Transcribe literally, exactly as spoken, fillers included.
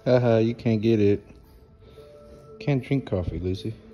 Haha, you can't get it. Can't drink coffee, Lucy.